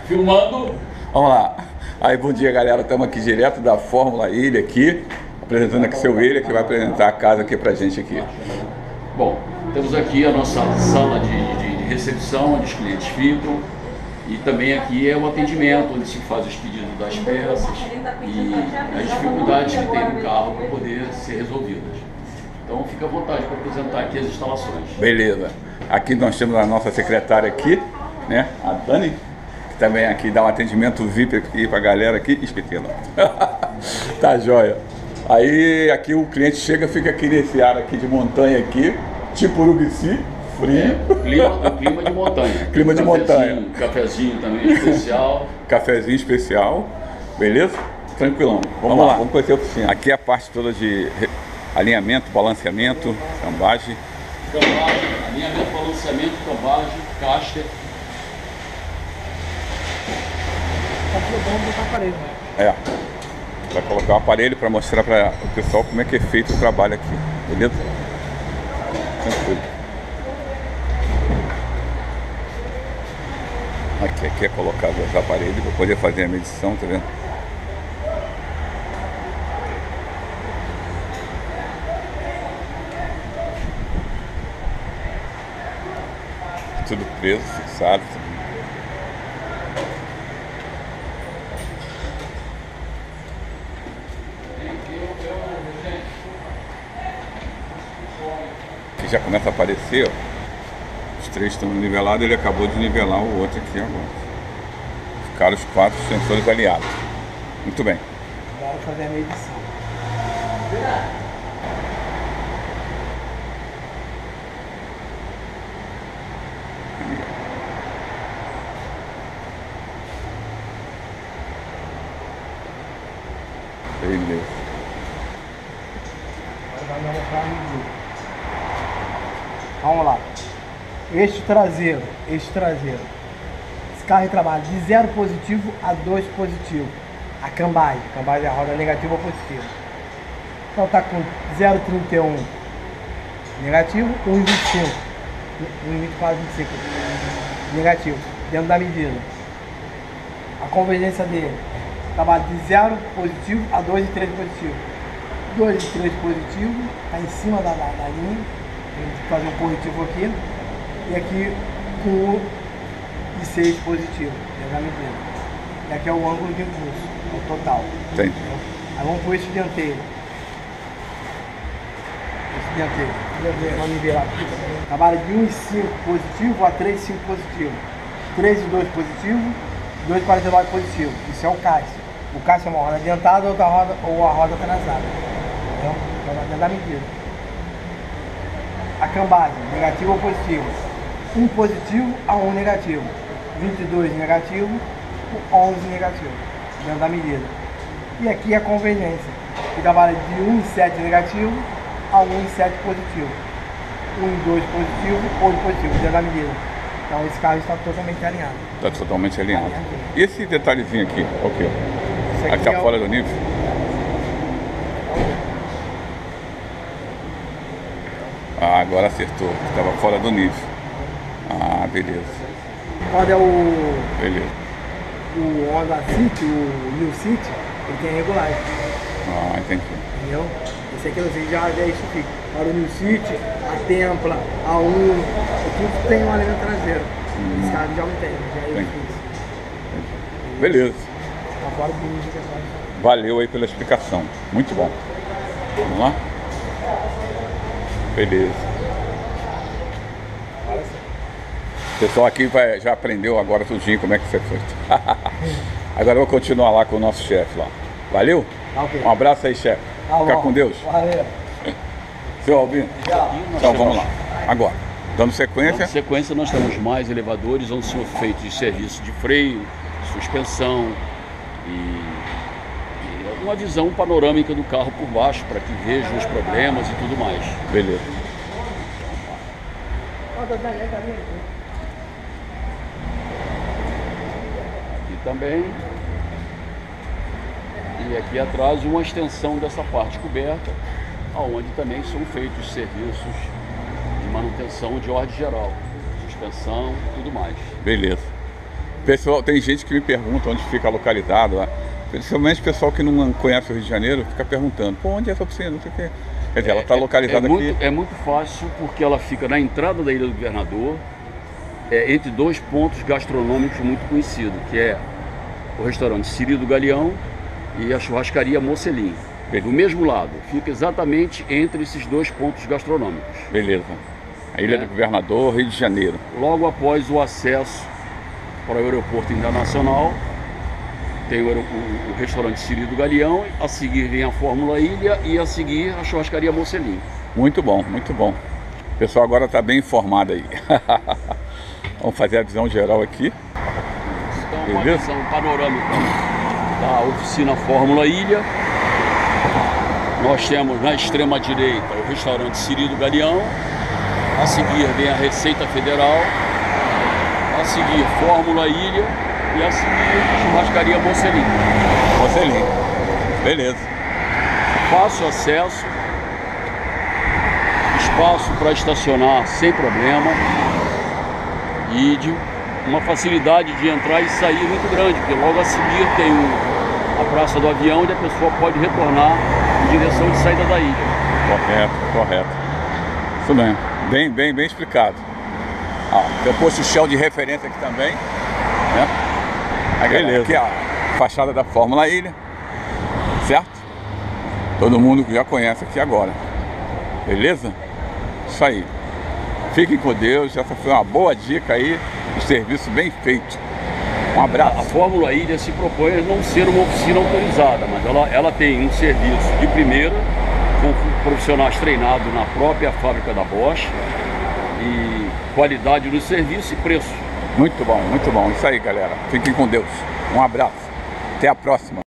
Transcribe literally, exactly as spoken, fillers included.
Filmando. Vamos lá. Aí, bom dia, galera. Estamos aqui direto da Fórmula Ilha aqui, apresentando aqui seu Ilha, que vai apresentar a casa aqui pra gente aqui. Bom, temos aqui a nossa sala de, de, de recepção, onde os clientes ficam. E também aqui é o atendimento, onde se faz os pedidos das peças e as dificuldades que tem no carro para poder ser resolvidas. Então fica à vontade para apresentar aqui as instalações. Beleza. Aqui nós temos a nossa secretária aqui, né? A Dani, que também aqui dá um atendimento V I P aqui para a galera aqui. Espetinho. Tá jóia. Aí aqui o cliente chega, fica aqui nesse ar aqui de montanha aqui, tipo Urubici. Frio. É, clima, clima de montanha. Clima de montanha. Cafezinho também especial. Cafezinho especial. Beleza? Tranquilão. Vamos, vamos lá. lá, vamos conhecer a oficina. Aqui é a parte toda de alinhamento, balanceamento, cambagem. Cambagem, alinhamento, balanceamento, cambagem, caster. Tá colocando botar aparelho, né? É. Vai colocar o aparelho para mostrar para o pessoal como é que é feito o trabalho aqui. Beleza? Tranquilo. Aqui, aqui é colocado os aparelhos para poder fazer a medição, tá vendo? Tudo preso, fixado. Aqui já começa a aparecer, ó. Os três estão nivelados, ele acabou de nivelar o outro aqui agora. Ficaram os quatro sensores aliados. Muito bem. Agora fazer a medição. Beleza. Agora vai mostrar a medida. Vamos lá. Eixo traseiro, eixo traseiro. Esse carro trabalha de zero positivo a dois positivo. A cambagem, a cambagem é a roda negativa ou positiva. Então tá com zero vírgula trinta e um negativo, um vírgula vinte e cinco, um vírgula vinte e quatro, vinte e cinco negativo, dentro da medida. A convergência dele trabalha de zero positivo a dois vírgula três positivo. dois vírgula três positivo, está em cima da, da, da linha. Tem que fazer um corretivo aqui. E aqui com o de seis positivo, dentro da medida. E aqui é o ângulo de impulso, o total. Entendi. Aí vamos para o eixo dianteiro. Eixo dianteiro. Vamos nivelar aqui. Trabalha de um vírgula cinco positivo a três vírgula cinco positivo. três vírgula dois positivo, dois vírgula quarenta e nove positivo. Isso é o cássio. O cássio é uma roda adiantada ou, outra roda, ou a roda atrasada. Então, dentro da medida. A cambagem, negativo ou positivo? um positivo a um negativo. vinte e dois negativo, onze negativo. Dentro da medida. E aqui a convergência, que trabalha de um vírgula sete negativo a um vírgula sete positivo. um vírgula dois positivo, oito positivo, dentro da medida. Então esse carro está totalmente alinhado. Está totalmente alinhado. E esse detalhezinho aqui, ok? Aqui está é fora o... do nível? Ah, agora acertou. Estava fora do nível. Ah, beleza. Quando é o... Beleza. O Honda City, o New City, ele tem regulagem. Ah, entendi. Entendeu? Esse aqui você já é isso aqui. Para o New City, a Templa, a Uno, tudo tem um alimento traseiro. Hum. Esse carro já não tem, já é isso. Beleza. Tá fora do nível que é. Valeu aí pela explicação. Muito bom. Vamos lá? Beleza. O pessoal aqui vai, já aprendeu agora tudinho como é que foi feito. Agora eu vou continuar lá com o nosso chefe lá. Valeu? Tá, okay. Um abraço aí, chefe. Tá, fica com Deus. Valeu. Seu Albino. Então vamos lá. Agora, dando sequência. Dando sequência, nós temos mais elevadores onde são feitos de serviço de freio, suspensão e, e uma visão panorâmica do carro por baixo para que vejam os problemas e tudo mais. Beleza. E também, e aqui atrás, uma extensão dessa parte coberta, onde também são feitos serviços de manutenção de ordem geral, suspensão e tudo mais. Beleza. Pessoal, tem gente que me pergunta onde fica localizado lá. Principalmente o pessoal que não conhece o Rio de Janeiro fica perguntando, pô, onde é essa oficina? Não sei o quê. Quer dizer, ela está localizada é, é muito, aqui. É muito fácil porque ela fica na entrada da Ilha do Governador, é, entre dois pontos gastronômicos muito conhecidos, que é o restaurante Siri do Galeão e a churrascaria Mocelim. Do mesmo lado, fica exatamente entre esses dois pontos gastronômicos. Beleza. A Ilha é. do Governador, Rio de Janeiro. Logo após o acesso para o aeroporto internacional, tem o, o, o restaurante Siri do Galeão, a seguir vem a Fórmula Ilha e a seguir a churrascaria Mocelim. Muito bom, muito bom. O pessoal agora está bem informado aí. Vamos fazer a visão geral aqui. Então, uma visão panorâmica da oficina Fórmula Ilha. Nós temos na extrema direita o restaurante Siri do Galeão. A seguir vem a Receita Federal. A seguir Fórmula Ilha. E a seguir churrascaria Mocelim. Mocelim. Beleza. Fácil acesso. Espaço para estacionar sem problema. E de uma facilidade de entrar e sair muito grande, porque logo a seguir tem o, a Praça do Avião, onde a pessoa pode retornar em direção de saída da ilha. Correto, correto. Isso mesmo. Bem, bem, bem explicado. Ah, eu posto o Shell de referência aqui também, né? Aí, beleza. Aqui a fachada da Fórmula Ilha, certo? Todo mundo já conhece aqui agora. Beleza? Isso aí. Fiquem com Deus, essa foi uma boa dica aí, um serviço bem feito. Um abraço. A Fórmula Ilha se propõe a não ser uma oficina autorizada, mas ela, ela tem um serviço de primeira, com profissionais treinados na própria fábrica da Bosch, e qualidade no serviço e preço. Muito bom, muito bom. Isso aí, galera. Fiquem com Deus. Um abraço. Até a próxima.